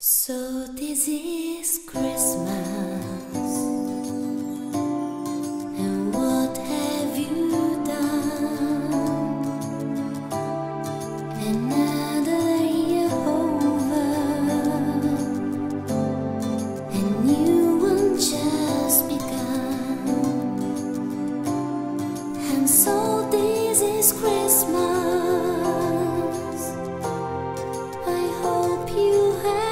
So this is Christmas, and what have you done? Another year over, a new one just begun. And so this is Christmas. I hope you have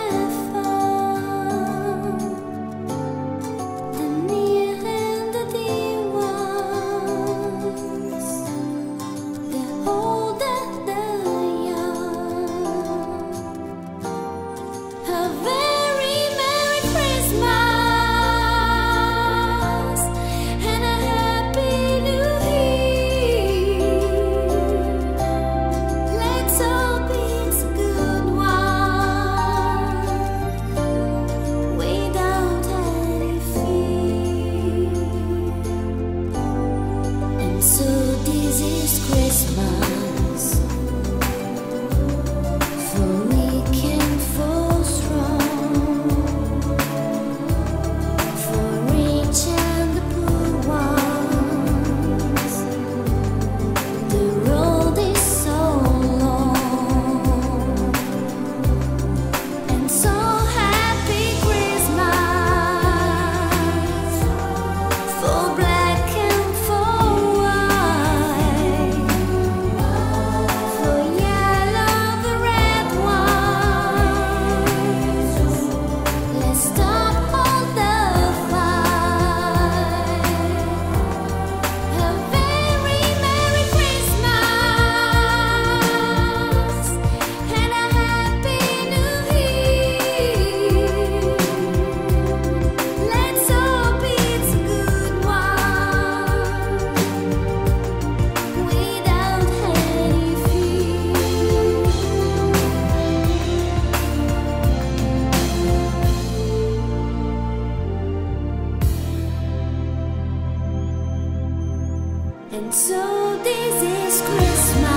And so this is Christmas.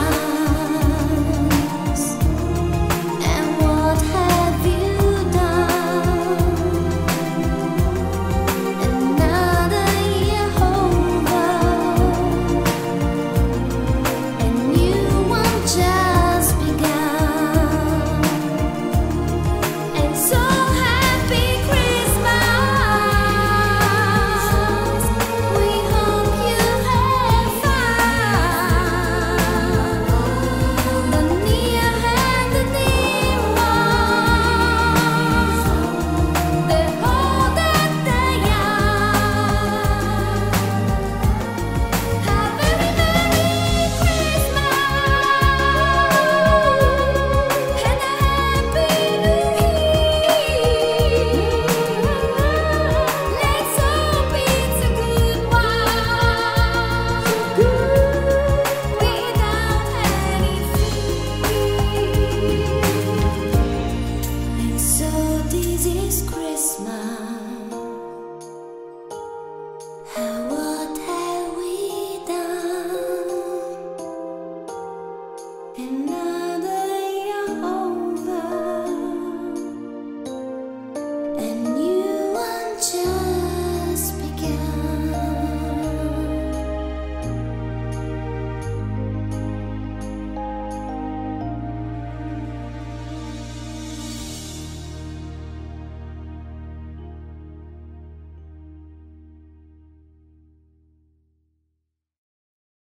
And what have you done? Another year over, a new one just begun. And so happy Christmas. We hope you Christmas.